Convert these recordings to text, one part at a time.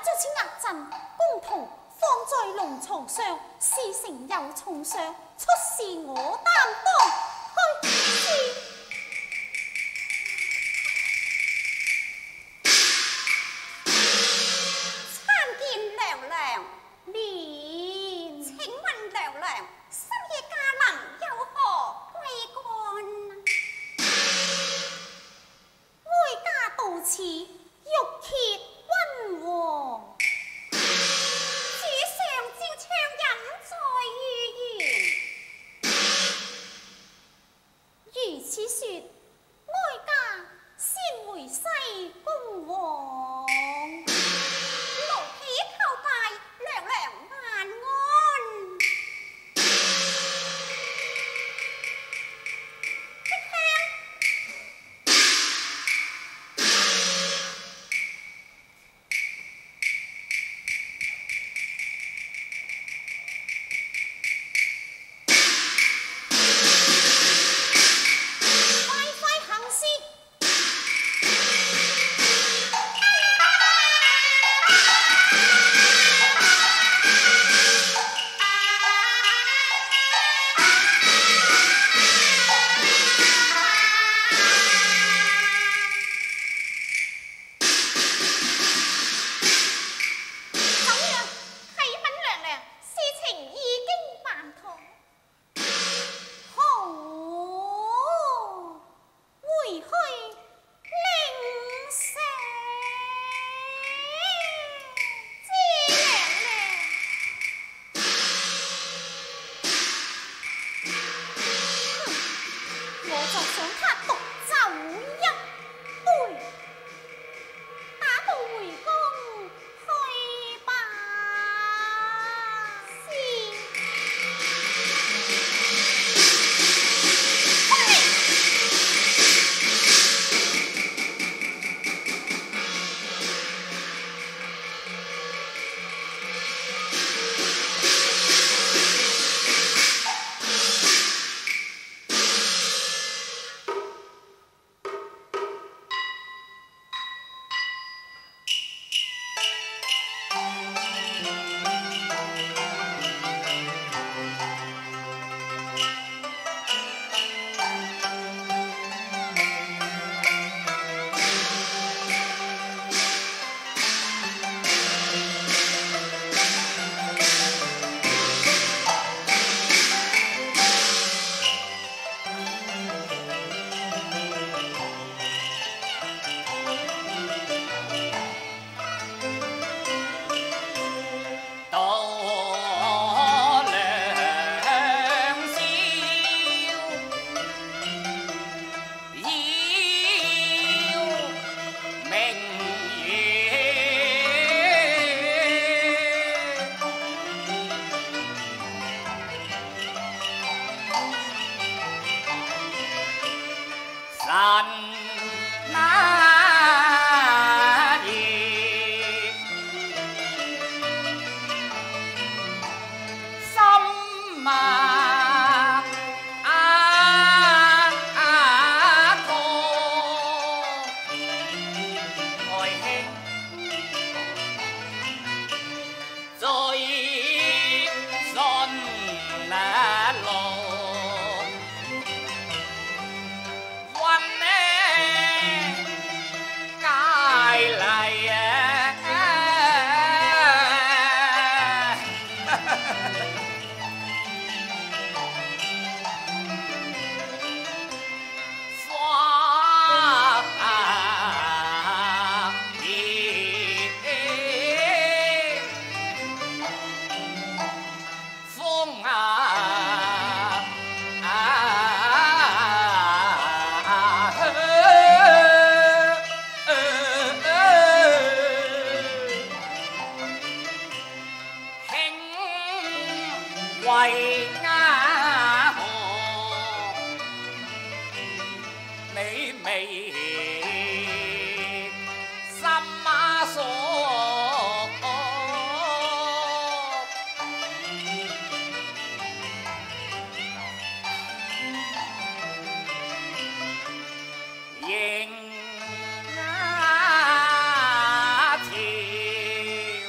这次压阵，共同放在龙床上，事成有重赏，出事我担当，去。 为家何你未心马索应家前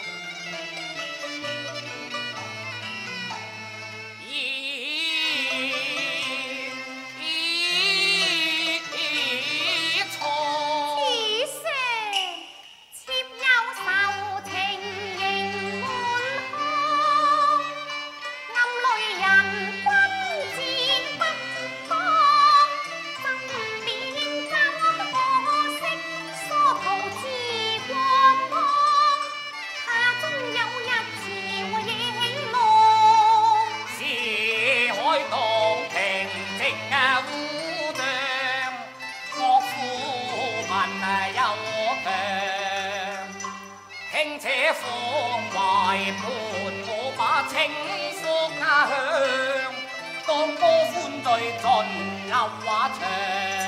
並且放懷伴我把情訴家鄉，當歌歡醉盡流畫場。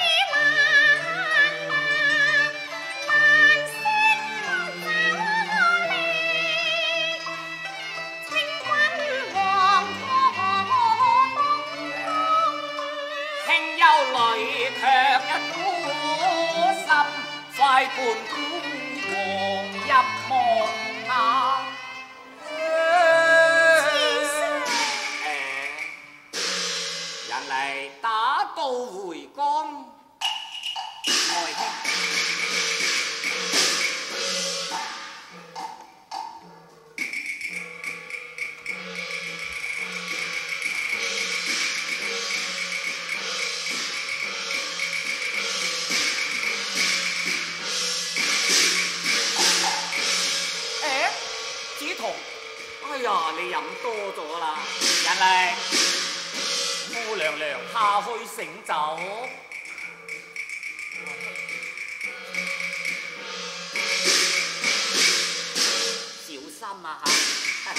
卻一股心，快伴孤王入夢下。人嚟打道回江，愛卿。哎呀，你飲多咗啦！人嚟，姑娘娘下去醒酒。小心啊嚇！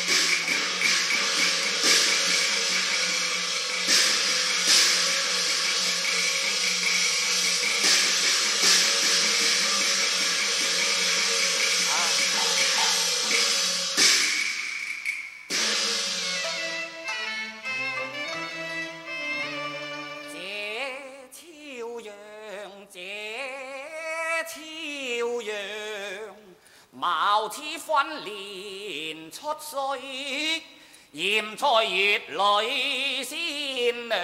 貌似訓練出水，艷在月裏仙娘。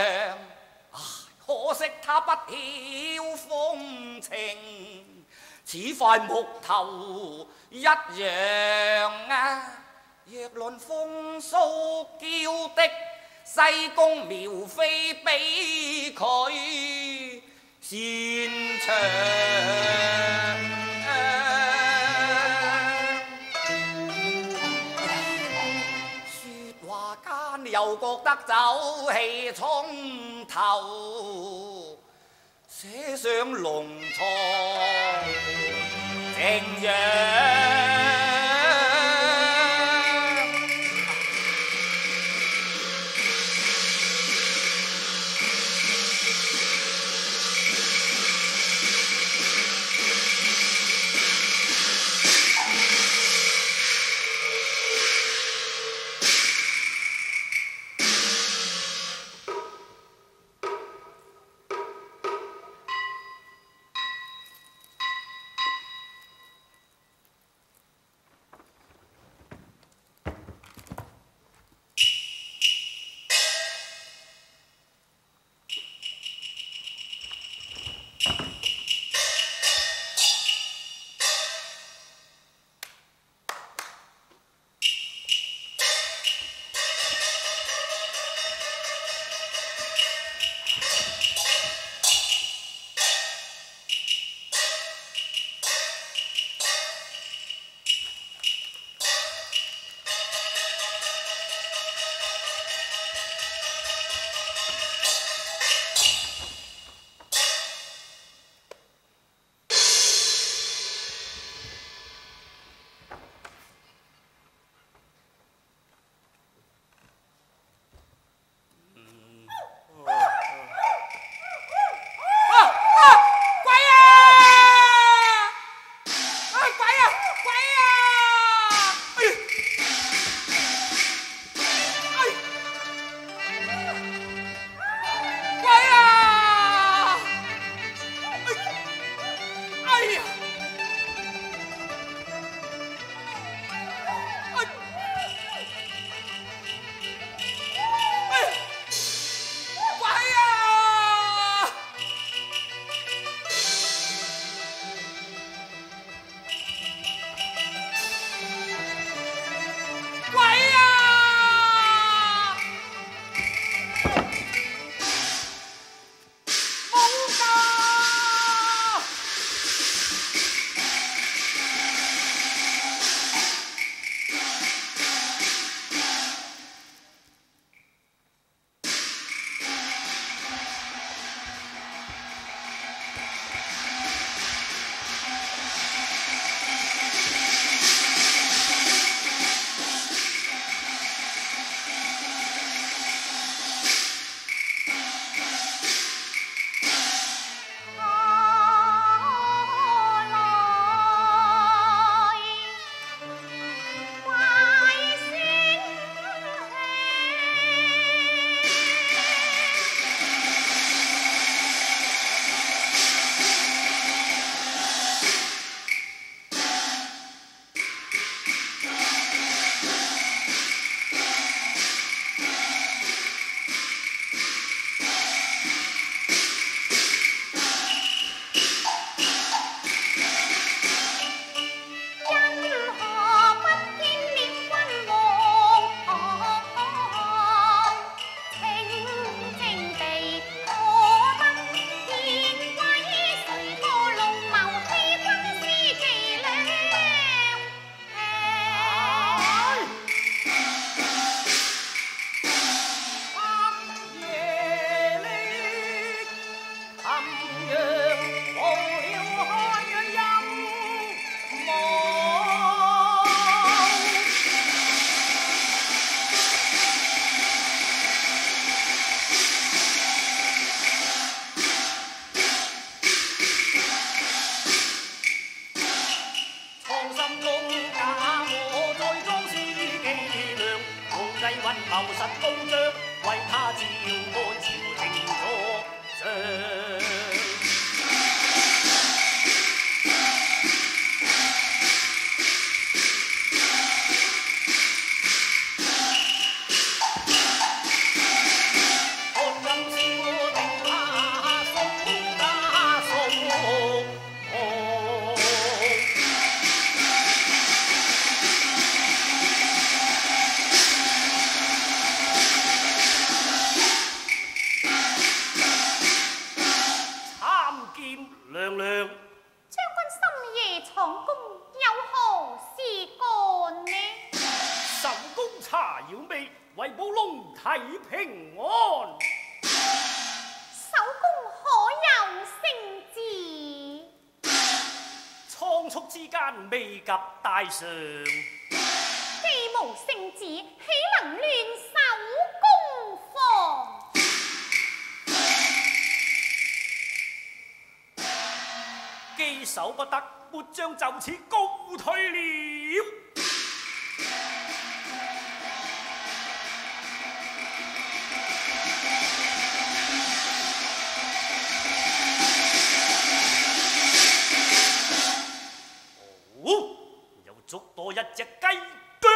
可惜他不曉風情，似塊木頭一樣啊！若論風騷嬌的西宮苗妃比佢擅長。又覺得酒氣衝頭，寫上龍床靜養。 謀實高將，為他召開朝廷作上。为保龙體平安。 手工可有聖旨？ 倉促之間未及帶上。 既無聖旨，豈能亂手工房？ 既守不得，末將就此告退了。又捉多一隻雞腳。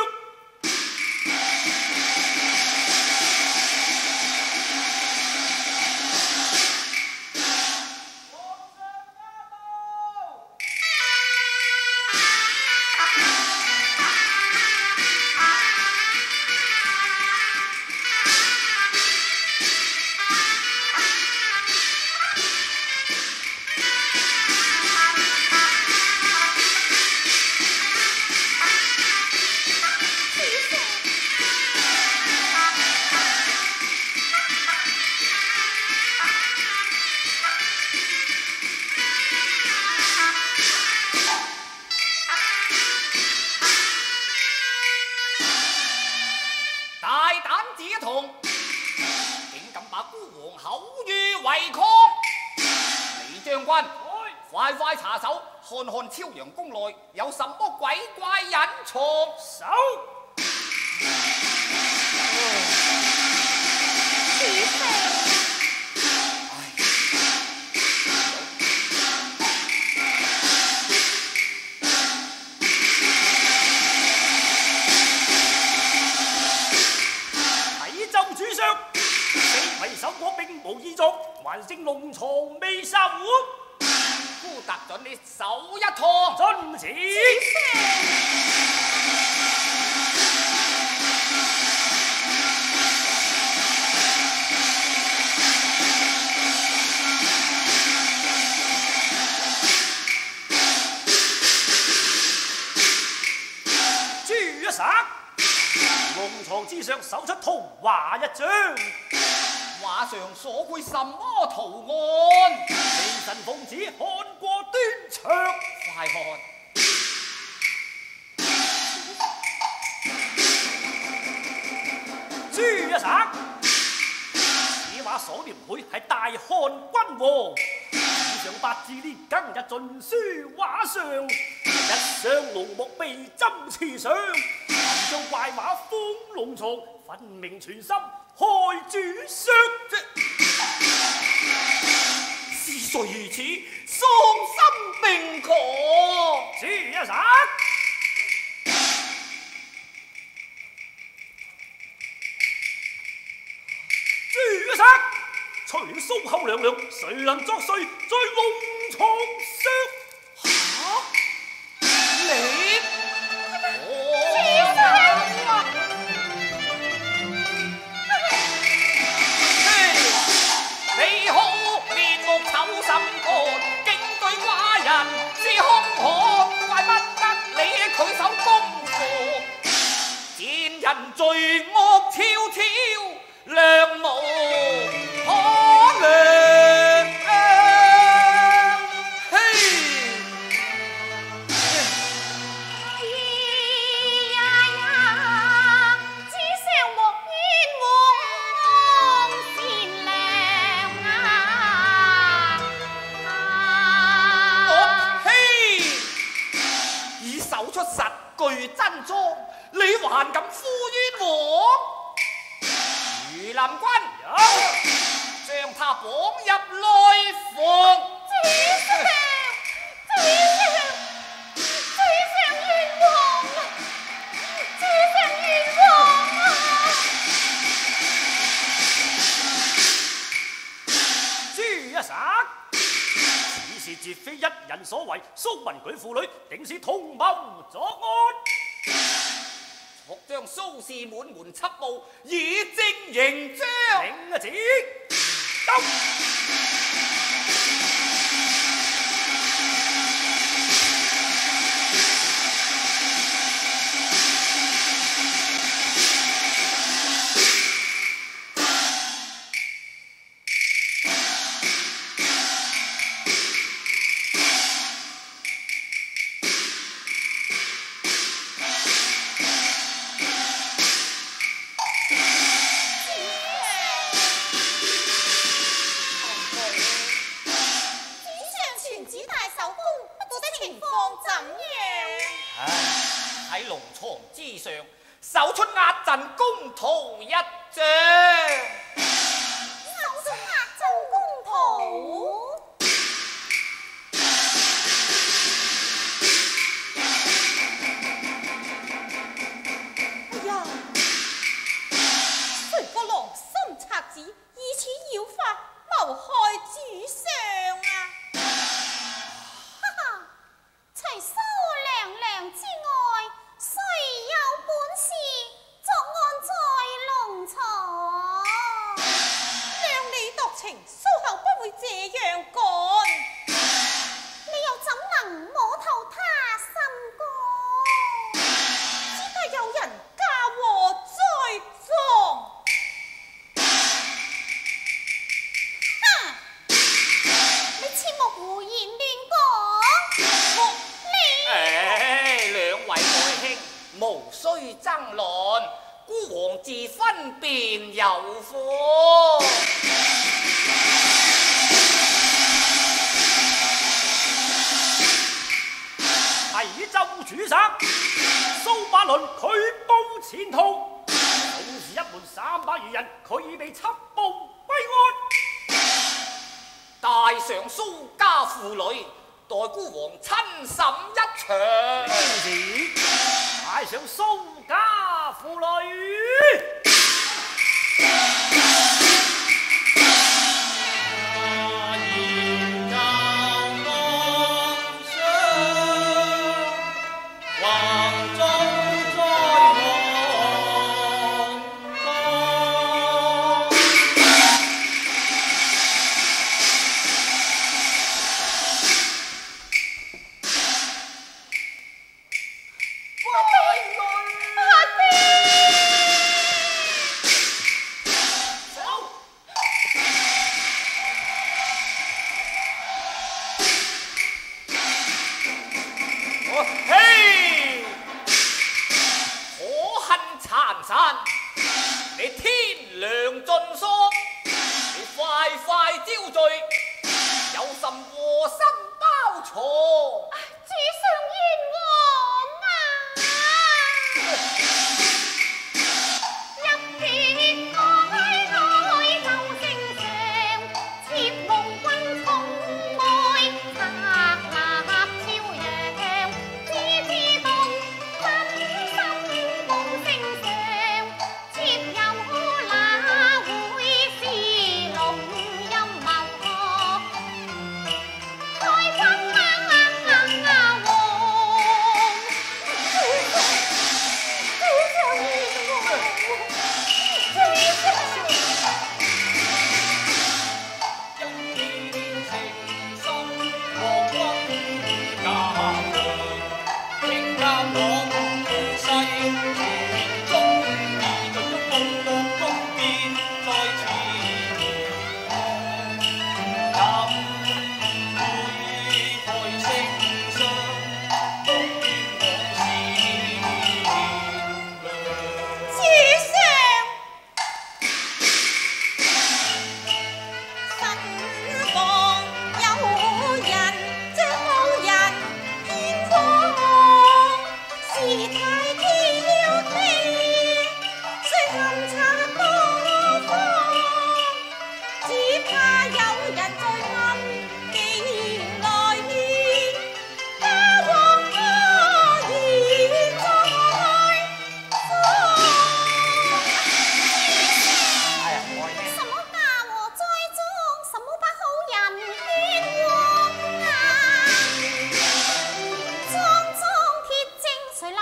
快快查搜，看看超陽宮內有什麼鬼怪隱藏。手。睇奏主上，四圍守國並無異狀，還剩龍床未收。夫特准你手一趟，遵旨。朱一省，龍床之上搜出圖畫一張。畫上所繪什麼圖案？微臣奉旨看過端詳，快看！朱一省，此畫所描繪係大漢君王，以上八字呢今日盡書畫上，一雙龍目被針刺上，臨將怪畫封龍床，分明全心。開主上啫，事雖如此，喪心病狂。朱一省，朱一省，除了蘇後娘娘，誰能作祟在龍床上？嚇！你？你好面目醜心肝，竟對寡人是兇悍，怪不得你拒守功課。賤人罪惡昭昭，良無可量。實具真裝，你還敢呼冤枉？ 御林军将他绑入內房。 此事絕非一人所為，蘇文舉父女定是同謀作案。 速將蘇氏滿門緝捕，以正刑彰。 領旨，到。 搜出壓陣公圖一張， 搜出壓陣公圖。哎呀，誰個狼心賊子，以此妖法謀害主上啊！哈哈，除蘇娘娘之外，誰有本事作案在龍床？量你獨情，蘇后不會這樣幹。你又怎能摸透他心肝？只得有人嫁禍在狀。哈！你切莫胡言亂講。 兩位愛卿無需爭論，孤王自分便有貨。 提奏主上，蘇百倫拒捕前途，總是一門300餘人，佢已被緝捕歸案。 大上蘇家婦女，待孤王親審一場。 帶上蘇家婦女。 你天良盡疏，你快快招罪，有甚禍心包藏？ 主上冤枉啊！入血開開舊聖上，切夢君寵愛，策立朝陽，知動真心夢聖上，切有那會是龍陰謀惡，開君是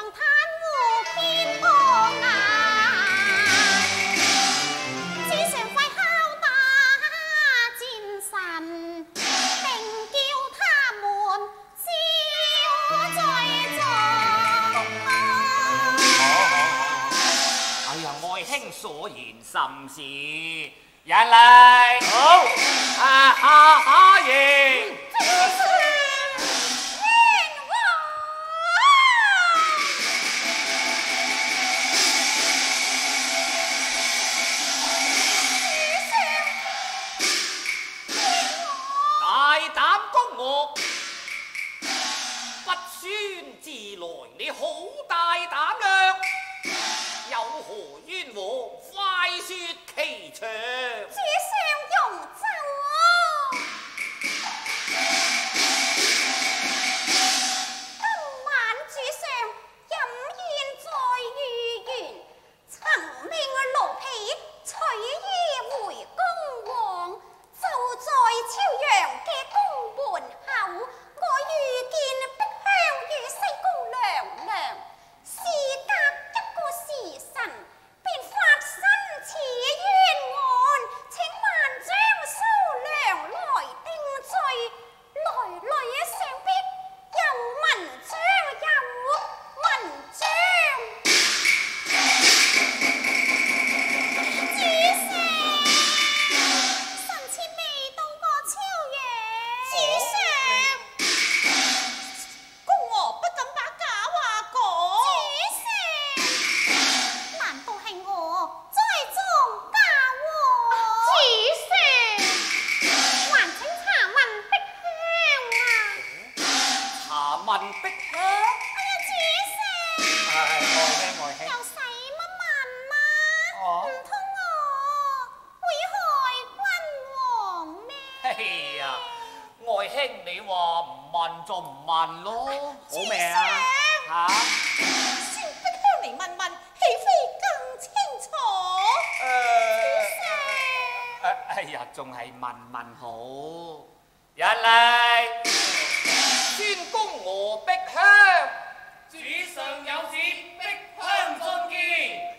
贪污偏幫啊！主上快敲打戰神，並叫他們招罪狀。 哎呀，愛卿所言甚是，人嚟好下言。大膽攻我，不宣自來，你好大膽量，有何冤禍，快說其詳。 主上容奏啊！今晚主上飲宴在御園，曾命奴婢取衣回宮王，就在朝陽嘅宮門口，我遇見碧香與西宮娘娘，事隔一個時辰，便發生此冤案，請萬將蘇娘來定罪。來來上必有文章，有文章。主上，臣妾未到過朝陽。主上，公娥不敢把假話講。主上，難道係我栽贓嫁禍？主上，還請查問碧香啊！ 查問碧香， 哎呀，主上， 愛卿。 又使乜問啊？唔通我會害君王咩？ 哎呀，愛卿你話唔問就唔問咯，好未啊？嚇？ 先碧香嚟問問，豈非更清楚？ 哎呀，仲係問問好。人嚟，宣公娥碧香。 主上有旨，碧香進見。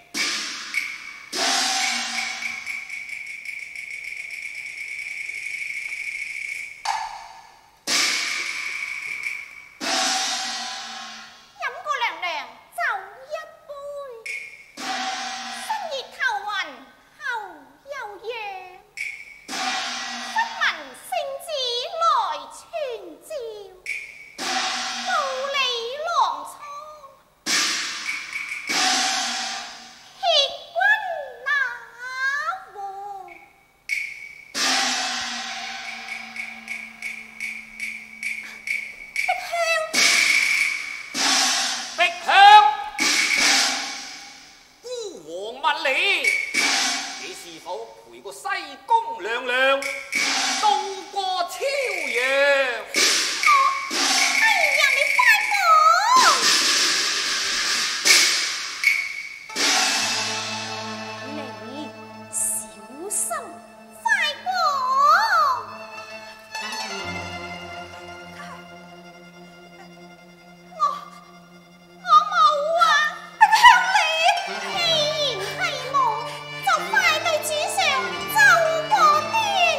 飲過涼涼酒一杯，心熱頭暈後又揚，不聞聖旨來傳召，無理狼瘡，欺君那和。 碧香，孤王問你是否陪過西宮娘娘渡過朝陽？ 哎呀，你快講！你小心，快講！我冇啊！碧香你，既然係冇，就快對主上奏過端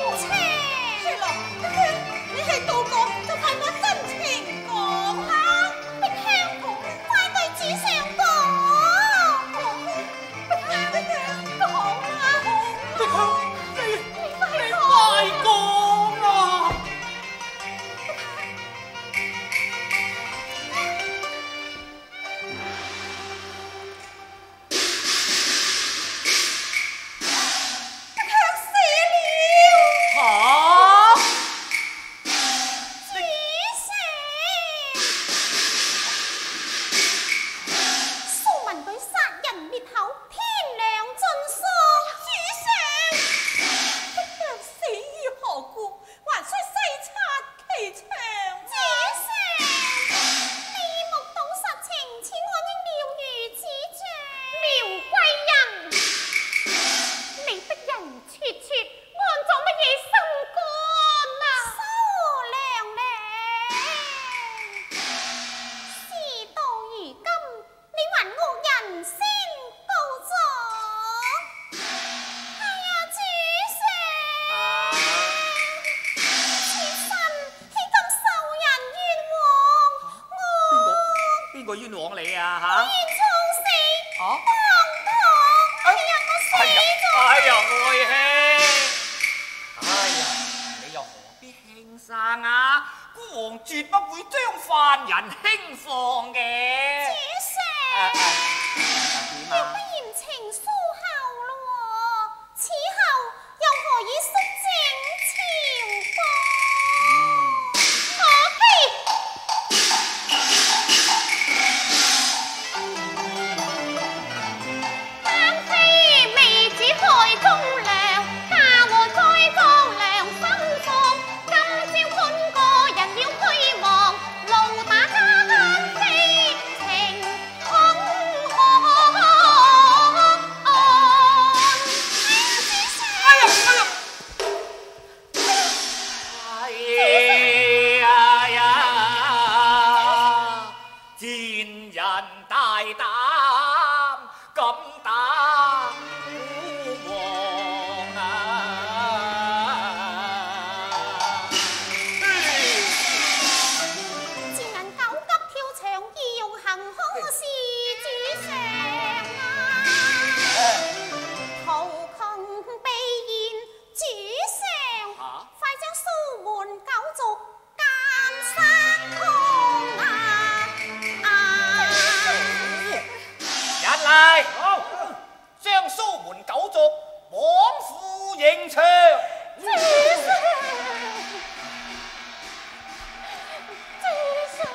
哎呀，愛卿，哎呀，你又何必輕生啊？孤王絕不會將犯人輕放嘅。 主上，若不嚴懲蘇后咯，此後又何以肅正朝綱？可惜。單非未止開公良，下和再國良心放。今朝潘個人了虛妄，怒打家慳非情空哎呀，賤人大膽，敢打孤王啊！ 賤人狗急跳牆，要行兇事主上啊！圖窮避現，主上，快將蘇門九族監生空人嚟，將蘇門九族綁赴刑場。 主上，主上。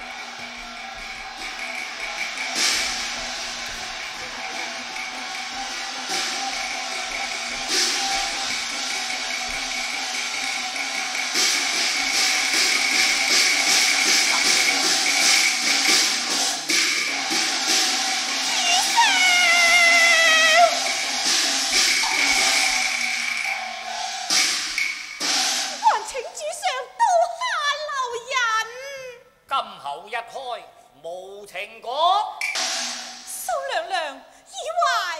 還請主上刀下留人。 今後一開，無情講。 蘇娘娘以懷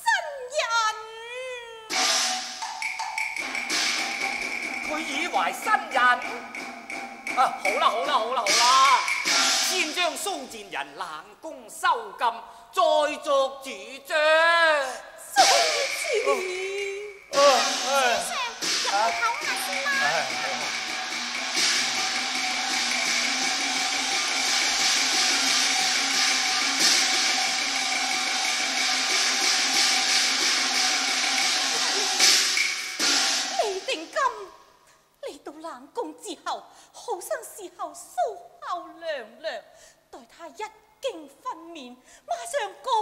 新人。 佢以為新人啊！好啦，先將蘇賤人冷宮收禁，再作主張。 主上，入去唞下先啦。李定金嚟到冷宮之後，好生侍候蘇後娘娘，待她一經分娩，馬上告